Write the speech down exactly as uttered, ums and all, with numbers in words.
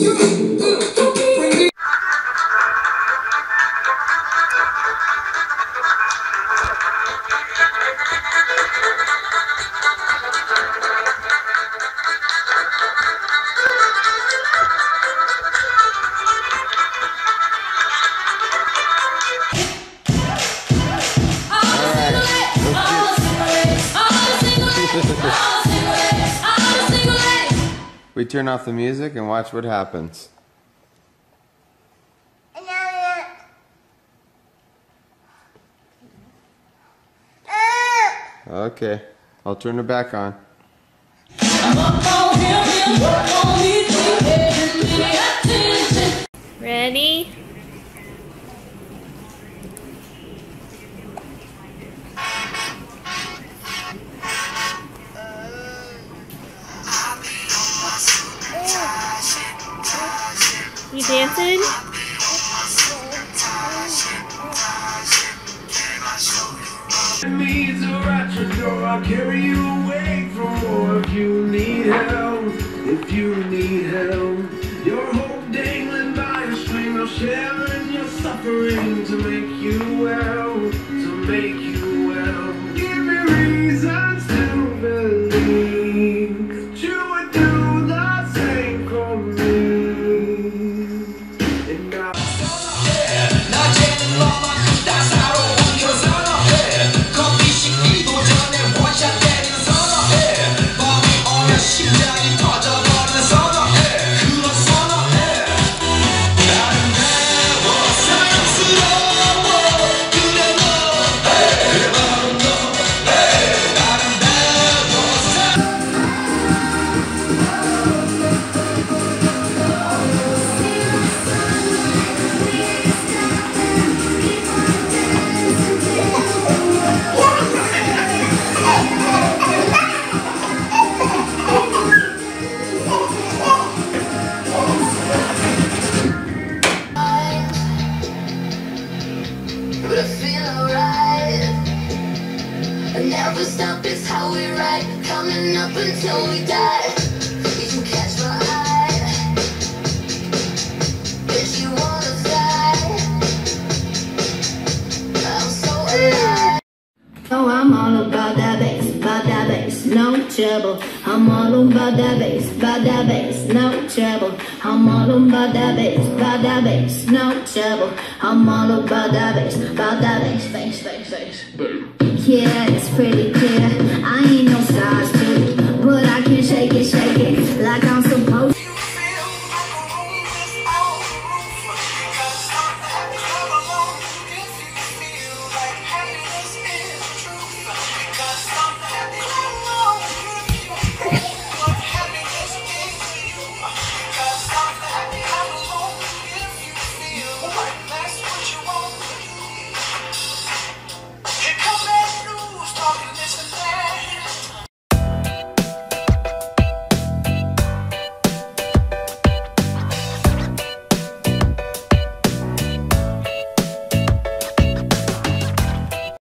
We turn off the music and watch what happens. Okay, I'll turn it back on. Ready? You dancing? I'll carry you away from war if you need help. If you need help, your hope dangling by a string. I'll share in your suffering to make you well, to make you well. Give me reasons to believe that you would do the same for me. And I never stop, it's how we ride. Coming up until we die. You can catch my eye. If you wanna fly, I'm so alive. Oh, I'm all about that bass, about that bass, no trouble. I'm all about that bass, about that bass, no trouble. I'm all about that bass, about that bass, no trouble. I'm all about that bass, about that bass, bass, bass, bass. Yeah, it's pretty clear.